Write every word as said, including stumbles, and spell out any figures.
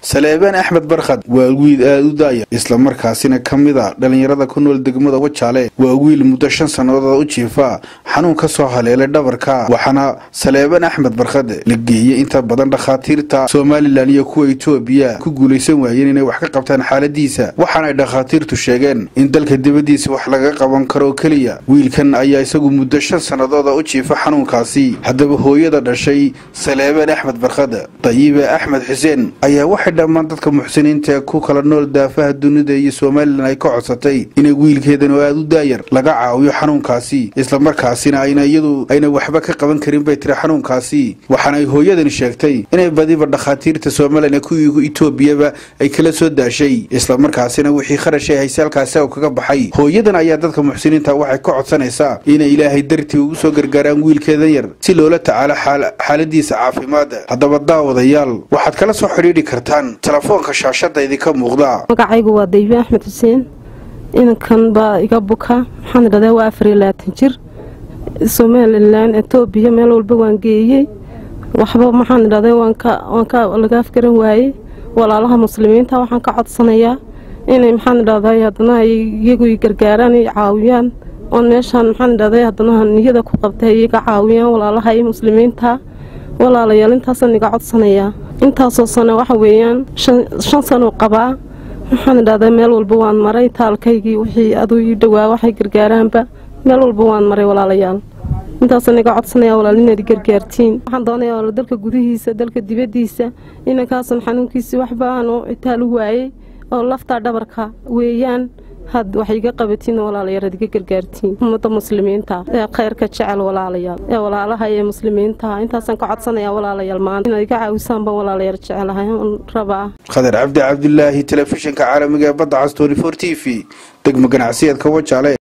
Saleebaan Axmed Barkhad waa wiil aad u daaya isla markaasina kamida dhalinyarada ku nool degmada Wajaale waa wiil muddo shan sanadood u jiifa xanuun ka soo haleelay dhabarka waxana Saleebaan Axmed Barkhad la geeyay inta badan dhakhaatiirta Soomaaliland iyo kuwa Itoobiya ku guuleysan waayeen inay wax ka qabtaan xaaladiisa waxana dhakhaatiirtu sheegeen in dalka dibadiisa wax laga qaban karo kaliya wiilkan ayaa isagu muddo shan sanadood u jiifa xanuunkaasi hadaba hooyada dhashay Saleebaan Axmed Barkhad Tayiba Axmed Xuseen ayaa dhammaan dadka muxsiniinta ku kala nool daafaha dunida iyo Soomaaliland ay ka codsatay in wiilkeedan oo aad u daayar laga caawiyo xanuunkaasi isla markaasina ayna iyadu ayna waxba ka qaban karin bay tiri xanuunkaasi waxana ay hooyadan sheegtay inay badiba dhakhaatiirta Soomaaliland ku iigu Itoobiyaba ay kala soo daashay isla markaasina wixii kharash ay haysalkaasi oo kaga baxay hooyadan ayaa dadka muxsiniinta waxay ka codsanaysaa in Ilaahay dartii ugu soo gargaaraan wiilkeedan yar si loola tacaalo xaaladiisa caafimaad hadaba daawadayaal waxaad kala soo xiriiri kartaa telefoonka shaashada idinka muuqda magacaygu waa Tayiba Axmed Xuseen inkan ba iga buka waxaan dhaday waa afar iyo labaatan jir Soomaaliland Itoobiya meel walba waan geeyay waxba maxaan dhaday waan ka waan ka laga afkaran waayay walaalaha muslimiinta waxaan ka codsanayaa inay maxaan dhaday hadana iyagu gargaaraan ay caawiyaan oo meeshan maxaan dhaday hadana niyada ku qabtay iyaga caawiyaan walaalaha ay muslimiinta walaalayaal intaasaan iga codsanayaa intaasoo sano waxa weeyaan shan sano qaba waxaan dhaday meel walba waan maray taalkaygii wixii adu ii dhawaa waxay gargaaraanba meel walba waan maray walaalayaal intaasaan iga codsanayaa walaalinaad gargaartiin waxaan doonayaa dalka gudihiisa dalka dibadiisa inankaasaan xanuunkiisa waxba aan u itaal u waayay oo lafta dhabarka weeyaan had waxay iga qabatiin walaalayaal iga gargaartiin ummadda muslimiinta ee khayrka jecel walaalayaal ee walaalaha ee muslimiinta intaasaan ka codsanayaa walaalayaal maanta inay iga caawisaan baan walaalayaal jecelahay rabaa Khadar Cabdi Cabdullaahi telefishinka caalamiga badda cas twenty four T V degmo ganacsiyeedka Wajaale.